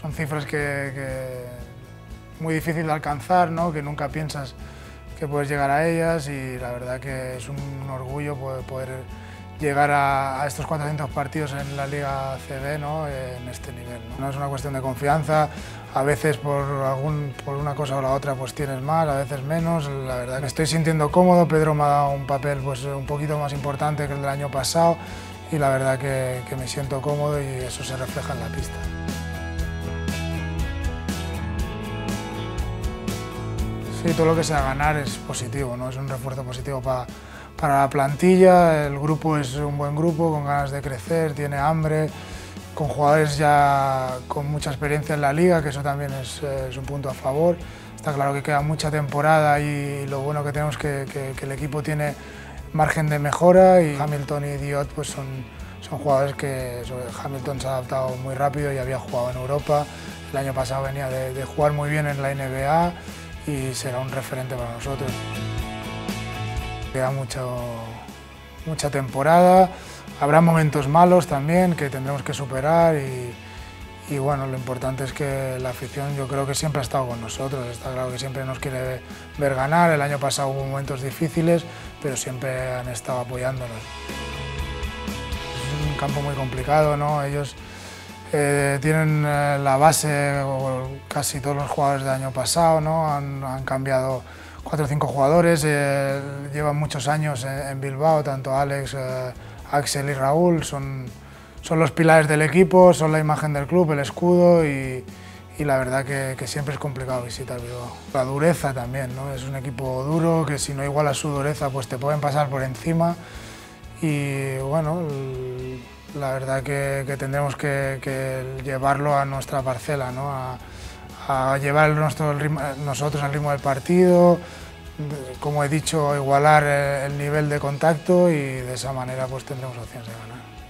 son cifras muy difícil de alcanzar, ¿no? Que nunca piensas que puedes llegar a ellas y la verdad que es un orgullo poder llegar a estos 400 partidos en la Liga CB, ¿no? En este nivel, ¿no? No es una cuestión de confianza, a veces por una cosa o la otra pues tienes más, a veces menos. La verdad que me estoy sintiendo cómodo, Pedro me ha dado un papel pues un poquito más importante que el del año pasado y la verdad que me siento cómodo y eso se refleja en la pista. Sí, todo lo que sea ganar es positivo, ¿no? Es un refuerzo positivo para la plantilla, el grupo es un buen grupo, con ganas de crecer, tiene hambre, con jugadores ya con mucha experiencia en la liga, que eso también es un punto a favor. Está claro que queda mucha temporada y lo bueno que tenemos es que el equipo tiene margen de mejora y Hamilton y Diot pues son jugadores que Hamilton se ha adaptado muy rápido y había jugado en Europa, el año pasado venía de jugar muy bien en la NBA y será un referente para nosotros. Queda mucha temporada, habrá momentos malos también que tendremos que superar y bueno, lo importante es que la afición yo creo que siempre ha estado con nosotros, está claro que siempre nos quiere ver ganar, el año pasado hubo momentos difíciles, pero siempre han estado apoyándonos. Es un campo muy complicado, ¿no? Ellos tienen la base, o casi todos los jugadores del año pasado, ¿no? Han cambiado 4 o 5 jugadores, llevan muchos años en Bilbao, tanto Alex, Axel y Raúl, son los pilares del equipo, son la imagen del club, el escudo y la verdad que siempre es complicado visitar Bilbao. La dureza también, ¿no? Es un equipo duro que si no igualas su dureza pues te pueden pasar por encima y bueno, la verdad que tendremos que llevarlo a nuestra parcela, ¿no? A llevar nosotros el ritmo del partido, como he dicho, igualar el nivel de contacto y de esa manera pues tendremos opciones de ganar.